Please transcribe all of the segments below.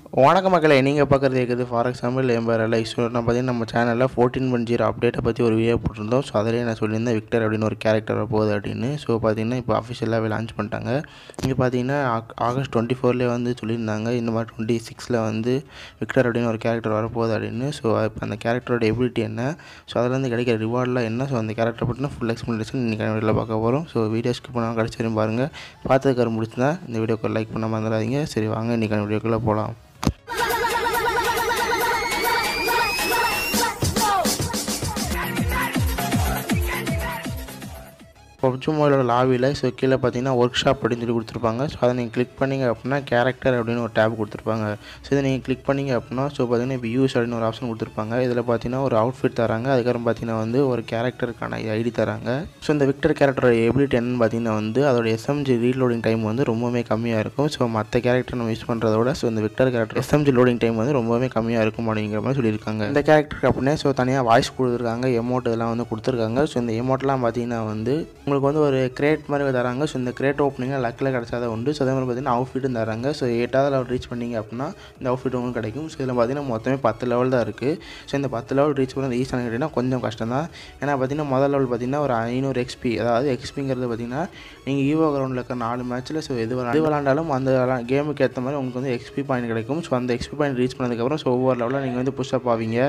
வணக்க மக்களே, நீங்கள் பார்க்குறது இருக்குது for example ember like. So நான் பார்த்தீங்கன்னா நம்ம சேனலில் 14.0 அப்டேட்டை பற்றி ஒரு வீடியோ போட்டிருந்தோம். ஸோ அதிலே நான் சொல்லியிருந்தேன் விக்டர் அப்படின்னு ஒரு கேரக்டர் போகுது அப்படின்னு. ஸோ பார்த்தீங்கன்னா இப்போ அஃபிஷியலாகவே லான்ச் பண்ணிட்டாங்க. இங்கே பார்த்தீங்கன்னா ஆகஸ்ட் 24 வந்து சொல்லியிருந்தாங்க இந்த மாதிரி 26 வந்து விக்டர் அப்படின்னு ஒரு கேரக்டர் வரப்போகுது அப்படின்னு. ஸோ இப்போ அந்த கேரக்டரோட எபிலிட்டி என்ன, ஸோ அதிலேருந்து கிடைக்கிற ரிவார்டெலாம் என்ன, ஸோ அந்த கேரக்டரை பற்றின ஃபுல் எக்ஸ்ப்ளனேஷன் இன்றைக்கி வீடியோவில் பார்க்க போகிறோம். ஸோ வீடியோ ஸ்கிப் பண்ணாமல் கடைசி வரையும் பாருங்கள். பார்த்ததுக்கு முடிச்சுன்னா இந்த வீடியோக்கு லைக் பண்ண மறந்துடாதீங்க. சரி வாங்க இன்றைக்கான வீடியோக்குள்ளே போகலாம். பப்ஜி மொபைலோட லாபியில் ஸோ கீழே பார்த்தீங்கன்னா ஒர்க் ஷாப் அப்படின்னு சொல்லி கொடுத்துருப்பாங்க. ஸோ அதை நீங்கள் கிளிக் பண்ணிங்க அப்படின்னா கேரக்டர் அப்படின்னு ஒரு டேப் கொடுத்துருப்பாங்க. ஸோ இதை நீங்கள் கிளிக் பண்ணிங்க அப்படின்னா ஸோ பார்த்தீங்கன்னா இப்போ யூஸ் அப்படின்னு ஒரு ஆப்ஷன் கொடுத்துருப்பாங்க. இதில் பார்த்தீங்கன்னா ஒரு அவுட்ஃபிட் தராங்க. அதுக்கப்புறம் பார்த்தீங்கன்னா வந்து ஒரு கேரக்டருக்கான ஐடி தராங்க. ஸோ இந்த விக்டர் கேரக்டரோட எபிலிட்டி என்னன்னு பார்த்தீங்கன்னா வந்து அதோட எஸ்எம்ஜி ரீலோடிங் டைம் வந்து ரொம்பவே கம்மியாக இருக்கும். ஸோ மற்ற கேரக்டர் நம்ம யூஸ் பண்ணுறதோட ஸோ இந்த Victor character SMG loading time வந்து ரொம்பவே கம்மியாக இருக்கும் அப்படிங்கிற மாதிரி சொல்லியிருக்காங்க. இந்த கேரக்டருக்கு அப்படின்னே ஸோ தனியாக வாய்ஸ் கொடுத்துருக்காங்க, எமௌண்ட் இதெல்லாம் வந்து கொடுத்துருக்காங்க. ஸோ இந்த எமௌண்ட்லாம் பார்த்தீங்கன்னா வந்து உங்களுக்கு வந்து ஒரு கிரேட் மாதிரி தராங்க. ஸோ இந்த கிரேட் ஓப்பனிங்காக லக்கில் கிடச்சாதான் உண்டு. ஸோ அதே மாதிரி பார்த்தீங்கன்னா அவுட்ஃபிட்டும் தராங்க. ஸோ 8வது லெவல் ரீச் பண்ணிங்க அப்படின்னா இந்த அவுட்ஃபிட் உங்களுக்கு கிடைக்கும். ஸோ இதில் பார்த்தீங்கன்னா மொத்தமே 10 லெவல் தான் இருக்குது. ஸோ இந்த 10 லெவல் ரீச் பண்ண ஈஸியாக கேட்டிங்கன்னா கொஞ்சம் கஷ்டம் தான். ஏன்னா பார்த்தீங்கன்னா முதல் லெவல் பார்த்தீங்கன்னா ஒரு 500 எக்ஸ்பி, அதாவது எக்ஸ்பிங்கிறது பார்த்தீங்கன்னா நீங்கள் ஈவோ கிரவுண்டில் இருக்கிற 4 மேட்ச்சில் ஸோ எது விளாண்டாலும் அந்த கேமுக்கு ஏற்ற மாதிரி உங்களுக்கு வந்து எக்ஸ்பி பாயிண்ட் கிடைக்கும். ஸோ அந்த எக்ஸ்பி பாயிண்ட் ரீச் பண்ணதுக்கப்புறம் ஸோ ஒவ்வொரு லெவலில் நீங்கள் வந்து புஷ்அப் ஆவீங்க.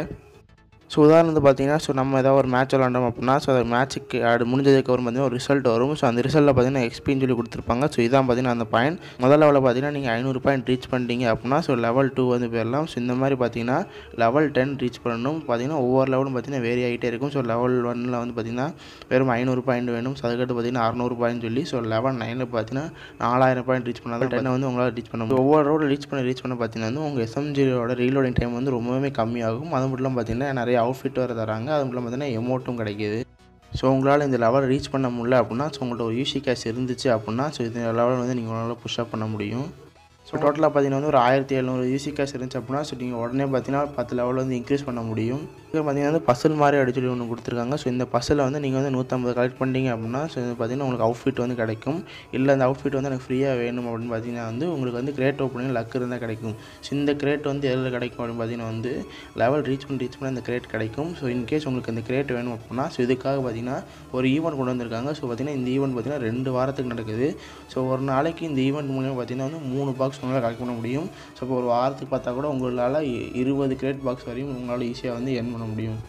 ஸோ உதாரணத்துக்கு பார்த்தீங்கன்னா ஸோ நம்ம ஏதாவது ஒரு மேட்ச் விளாண்டோம் அப்படின்னா ஸோ அந்த மேட்ச்சுக்கு அது முடிஞ்சதுக்கப்புறம் பார்த்தீங்கன்னா ஒரு ரிசல்ட் வரும். ஸோ அந்த ரிசல்ட்டில் பார்த்தீங்கன்னா எக்ஸ்பின்னு சொல்லி கொடுத்துருப்பாங்க. ஸோ இதான் பார்த்தீங்கன்னா அந்த பாயிண்ட். முதல் லெவலில் பார்த்தீங்கன்னா நீங்கள் 500 பாயிண்ட் ரீச் பண்ணிட்டீங்க அப்படின்னா ஸோ லெவல் 2 வந்து போயிடலாம். ஸோ இந்த மாதிரி பார்த்தீங்கன்னா லெவல் 10 ரீச் பண்ணணும். பார்த்தீங்கன்னா ஒவ்வொரு லெவலும் பார்த்தீங்கன்னா வேரி ஆகிட்டே இருக்கும். ஸோ லெவல் 1ல் வந்து பார்த்தீங்கன்னா வெறும் 500 பாயிண்ட் வேணும். ஸோ அதுக்கடுத்து பார்த்தீங்கன்னா 600 பாயிண்ட் சொல்லி ஸோ லெவல் 9ல் பார்த்தீங்கன்னா 4000 பாயிண்ட் ரீச் பண்ணால் 10 வந்து உங்களால் ரீச் பண்ண முடியும். ஒவ்வொரு ரோடு ரீச் பண்ண பார்த்தீங்கன்னா வந்து உங்கள் எஸ்எம்ஜியோட ரீலோடிங் டைம் வந்து ரொம்பவே கம்மியாகும். அது மட்டும் இல்லாமல் பார்த்தீங்கன்னா நிறைய அவுட்ஃபிட் வர தராங்க. அது மட்டும் பார்த்தீங்கன்னா எமௌண்ட்டும் கிடைக்கிது. ஸோ உங்களால் இந்த லெவல் ரீச் பண்ண முடியல அப்படின்னா ஸோ உங்கள்கிட்ட ஒரு யூசி கேஷ் இருந்துச்சு அப்படின்னா ஸோ இந்த லெவல் வந்து நீங்கள் உங்களால் புஷ்அப் பண்ண முடியும். ஸோ டோட்டலாக பார்த்தீங்கன்னா வந்து ஒரு 1700 யூசி கேஷ் இருந்துச்சு அப்படின்னா ஸோ நீங்கள் உடனே பார்த்தீங்கன்னா 10 லெவலில் வந்து இன்க்ரீஸ் பண்ண முடியும். இப்போ பார்த்தீங்கன்னா வந்து பசில் மாதிரி அப்படி சொல்லி ஒன்று கொடுத்துருக்காங்க. ஸோ இந்த பசில் வந்து நீங்கள் வந்து 150 கலெக்ட் பண்ணிட்டீங்க அப்படின்னா ஸோ இது பார்த்தீங்கன்னா உங்களுக்கு அவுட்ஃபிட் வந்து கிடைக்கும். இல்லை அந்த அவுட்ஃபிட் வந்து எனக்கு ஃப்ரீயாக வேணும் அப்படின்னு பார்த்தீங்கன்னா வந்து உங்களுக்கு வந்து கிரேட் ஓப்பனிங் லக் இருந்தால் கிடைக்கும். ஸோ இந்த கிரேட் வந்து எதில் கிடைக்கும் அப்படின்னு பார்த்தீங்கன்னா வந்து லெவல் ரீச் பண்ண இந்த கிரேட் கிடைக்கும். ஸோ இன்கேஸ் உங்களுக்கு இந்த கிரேட் வேணும் அப்படின்னா ஸோ இதுக்காக பார்த்தீங்கன்னா ஒரு ஈவெண்ட் கொண்டு வந்திருக்காங்க. ஸோ பார்த்தீங்கன்னா இந்த ஈவெண்ட் பார்த்தீங்கன்னா 2 வாரத்துக்கு நடக்குது. ஸோ ஒரு நாளைக்கு இந்த ஈவெண்ட் மூலிமா பார்த்தீங்கன்னா வந்து 3 பாக்ஸ் உங்களால் கலெக்ட் பண்ண முடியும். ஸோ இப்போ ஒரு வாரத்துக்கு பார்த்தா கூட உங்களால் 20 கிரேட் பாக்ஸ் வரையும் உங்களால் ஈஸியாக வந்து எர்ன் பண்ண முடியும்.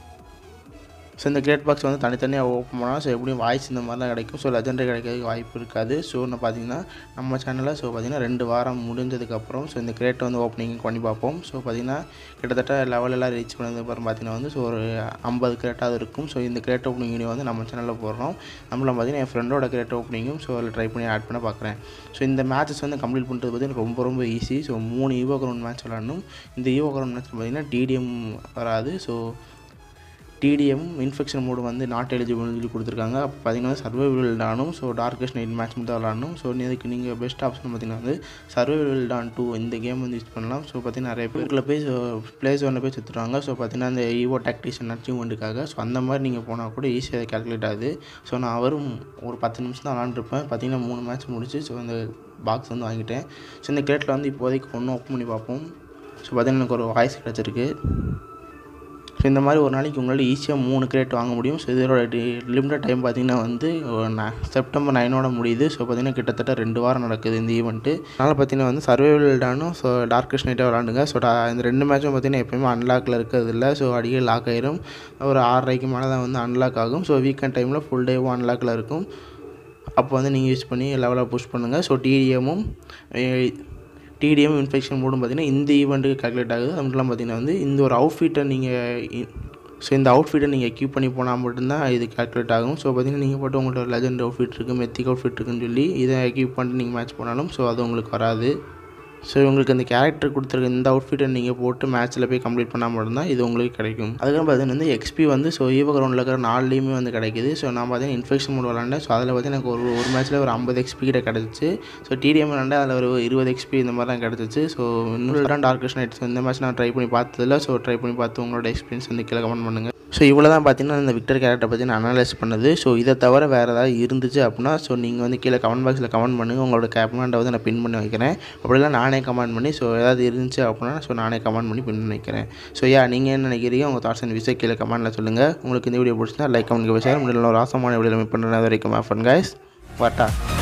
ஸோ இந்த கிரேட் பாக்ஸ் வந்து தனித்தனியாக ஓப்பன் பண்ணால் ஸோ எப்படியும் வாய்ஸ் இந்த மாதிரிலாம் கிடைக்கும். ஸோ லெஜெண்டரி கிடைக்கிறதுக்கு வாய்ப்பு இருக்காது. ஸோ நான் பார்த்தீங்கன்னா நம்ம சேனலில் ஸோ பார்த்தீங்கன்னா 2 வாரம் முடிஞ்சதுக்கப்புறம் ஸோ இந்த கிரேட்டை வந்து ஓப்பனிங் பண்ணி பார்ப்போம். ஸோ பார்த்தீங்கன்னா கிட்டத்தட்ட லெவலெல்லாம் ரீச் பண்ணதுக்கப்புறம் பார்த்தீங்கன்னா வந்து ஸோ ஒரு 50 கிரேட்டாவது இருக்கும். ஸோ இந்த கிரேட் ஓப்பனிங் வீடியோ வந்து நம்ம சேனலில் போடுறோம். நம்மள பார்த்தீங்கன்னா என் ஃப்ரெண்டோட கிரேட் ஓப்பனிங்கும் ஸோ அதில் ட்ரை பண்ணி ஆட் பண்ண பார்க்குறேன். ஸோ இந்த மேட்சஸ் வந்து கம்ப்ளீட் பண்ணுறது பார்த்தீங்கன்னா ரொம்ப easy. So 3 evo ground match விளாடணும். இந்த ஈவோ கிரவுண்ட் மேட்ச் பார்த்தீங்கன்னா டிடிஎம் வராது. ஸோ டிடிஎம் இன்ஃபெக்ஷன் மோடு வந்து நாட் எலிஜிபிள்னு சொல்லி கொடுத்துருக்காங்க. அப்போ பார்த்தீங்கன்னா சர்வைவல் டானும் ஸோ டார்கஸ்ட் நைட் மேட்ச் மட்டும் விளாடணும். ஸோ இதுக்கு நீங்கள் பெஸ்ட் ஆப்ஷன் பார்த்தீங்கன்னா வந்து சர்வைவல் டான் 2 இந்த கேம் வந்து யூஸ் பண்ணலாம். ஸோ பார்த்தீங்கன்னா நிறைய பேருக்குள்ள போய் பிளேஸ் ஒன்று போய் சுற்றுறாங்க. ஸோ பார்த்தீங்கன்னா அந்த ஈவோ டாக்டிஷன் அச்சீவ்மெண்ட்டுக்காக ஸோ அந்த மாதிரி நீங்கள் போனால் கூட ஈஸியாக கால்குலேட் ஆகுது. ஸோ நான் வரும் ஒரு 10 நிமிஷம் தான் விளாண்டுருப்பேன். பார்த்தீங்கன்னா 3 மேட்ச் முடிச்சு ஸோ அந்த பாக்ஸ் வந்து வாங்கிட்டேன். ஸோ இந்த கிரேட்டில் வந்து இப்போதைக்கு ஒன்று ஓப்பன் பண்ணி பார்ப்போம். ஸோ பார்த்தீங்கன்னா எனக்கு ஒரு வாய்ஸ் கிடச்சிருக்கு. ஸோ இந்த மாதிரி ஒரு நாளைக்கு உங்களால் ஈஸியாக 3 கிரேட் வாங்க முடியும். ஸோ இதோட லிமிட்டட் டைம் பார்த்திங்கன்னா வந்து செப்டம்பர் 9ஓட முடியுது. ஸோ பார்த்திங்கன்னா கிட்டத்தட்ட 2 வாரம் நடக்குது இந்த ஈவெண்ட்டு. அதனால் பார்த்திங்கன்னா வந்து சர்வைவல் டானும் ஸோ டார்கஸ்ட் நைட்டாக விளாண்டுங்க. ஸோ இந்த 2 மேட்சும் பார்த்திங்கன்னா எப்போயுமே அன்லாக்கில் இருக்கிறது இல்லை. ஸோ அடிக்கடி லாக் ஆகிரும். ஒரு 6:30க்கு மேலே தான் வந்து அன்லாக் ஆகும். ஸோ வீக்கெண்ட் டைமில் ஃபுல் டேவும் அன்லாக்கில் இருக்கும். அப்போ வந்து நீங்கள் யூஸ் பண்ணி லெவலாக புஷ் பண்ணுங்கள். ஸோ டிடிஎம் இன்ஃபெக்ஷன் மோடும் பார்த்தீங்கன்னா இந்த ஈவெண்ட்டுக்கு கால்குலேட் ஆகுது. அது மட்டும் பார்த்தீங்கன்னா வந்து இந்த ஒரு அவுட்ஃபிட்டை இந்த அவுட்ஃபிட்டை நீங்கள் எக்யூப் பண்ணி போனால் மட்டும்தான் இது கால்குலேட் ஆகும். ஸோ பார்த்தீங்கன்னா நீங்கள் போட்டு உங்கள்கிட்ட ஒரு லெஜெண்ட் அவுட்ஃபிட் இருக்குது, மெத்திக் அவுட்ஃபிட் இருக்குன்னு சொல்லி இதை எக்யூப் பண்ணிட்டு நீங்கள் மேட்ச் போனாலும் ஸோ அது உங்களுக்கு வராது. ஸோ உங்களுக்கு அந்த கேரக்டர் கொடுத்துருக்க இந்த அவுட்ஃபிட்டை நீங்கள் போட்டு மேட்ச்சில் போய் கம்ப்ளீட் பண்ணால் மட்டும்தான் இது உங்களுக்கு கிடைக்கும். அதுக்கப்புறம் பார்த்தீங்கன்னா வந்து எக்ஸ்பி வந்து ஸோ ஈவோ கிரவுண்டில் இருக்கிற 4லேயுமே வந்து கிடைக்குது. ஸோ நான் பார்த்தீங்கன்னா இன்ஃபெக்ஷன் மோட் விளாண்டேன். ஸோ அதில் பார்த்தீங்கன்னா எனக்கு ஒரு மேட்ச்சில் ஒரு 50 எக்ஸ்பி கிட்ட கிடச்சிச்சு. ஸோ டிடிஎம் விளாண்டேன், அதில் ஒரு 20 எக்ஸ்பி இந்த மாதிரி தான் கிடச்சிச்சு. ஸோ இன்னும் டார்கஸ்ட் நைட்ஸ் இந்த மேட்ச் நான் ட்ரை பண்ணி பார்த்ததில்ல. ஸோ ட்ரை பண்ணி பார்த்து உங்களோட எக்ஸ்பீரியன்ஸ் வந்து கீழே கமெண்ட் பண்ணுங்கள். ஸோ இவ்வளோ தான் பார்த்தீங்கன்னா இந்த விக்டர் கேரக்டரை பற்றி நான் அனலைஸ் பண்ணது. ஸோ இதை தவிர வேறு ஏதாவது இருந்துச்சு அப்படின்னா ஸோ நீங்கள் வந்து கீழே கமெண்ட் பாக்ஸில் கமெண்ட் பண்ணுங்கள். உங்களோட கமெண்ட்டை வந்து நான் பின் பண்ணி வைக்கிறேன். அப்படிலாம் நானே கமெண்ட் பண்ணி ஸோ ஏதாவது இருந்துச்சு அப்படின்னா ஸோ நானே கமெண்ட் பண்ணி பின் பண்ணி வைக்கிறேன். ஸோ நீங்கள் என்ன நினைக்கிறீங்க, உங்கள் தாட்ஸ் அண்ட் விஷயம் கீழே கமெண்ட்டில் சொல்லுங்கள். உங்களுக்கு இந்த வீடியோ பிடிச்சிருந்தா லைக் கமெண்ட் ஷேர். முடியல ஒரு ஆசமான வீடியோ மீட் பண்ணுறது வரைக்கும் ஃபன் கைஸ். வாட்டா.